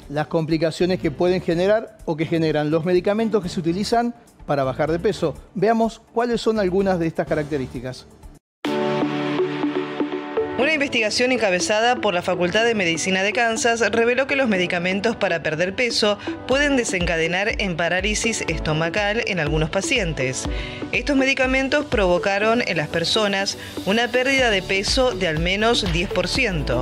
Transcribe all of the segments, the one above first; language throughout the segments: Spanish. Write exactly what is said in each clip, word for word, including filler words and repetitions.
las complicaciones que pueden generar o que generan los medicamentos que se utilizan para bajar de peso. Veamos cuáles son algunas de estas características. Una investigación encabezada por la Facultad de Medicina de Kansas reveló que los medicamentos para perder peso pueden desencadenar en parálisis estomacal en algunos pacientes. Estos medicamentos provocaron en las personas una pérdida de peso de al menos diez por ciento.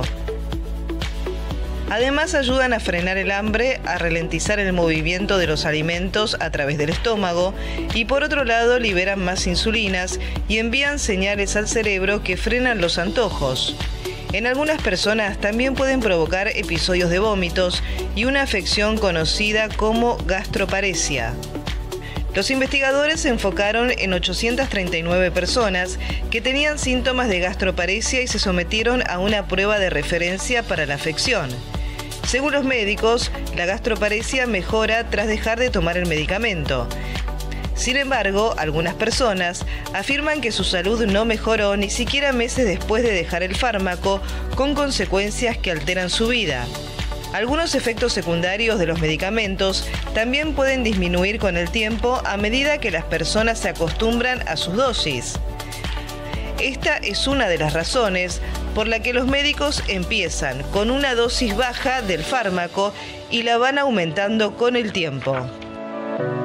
Además, ayudan a frenar el hambre, a ralentizar el movimiento de los alimentos a través del estómago y, por otro lado, liberan más insulinas y envían señales al cerebro que frenan los antojos. En algunas personas también pueden provocar episodios de vómitos y una afección conocida como gastroparesia. Los investigadores se enfocaron en ochocientas treinta y nueve personas que tenían síntomas de gastroparesia y se sometieron a una prueba de referencia para la afección. Según los médicos, la gastroparesia mejora tras dejar de tomar el medicamento. Sin embargo, algunas personas afirman que su salud no mejoró ni siquiera meses después de dejar el fármaco, con consecuencias que alteran su vida. Algunos efectos secundarios de los medicamentos también pueden disminuir con el tiempo a medida que las personas se acostumbran a sus dosis. Esta es una de las razones por la que los médicos empiezan con una dosis baja del fármaco y la van aumentando con el tiempo.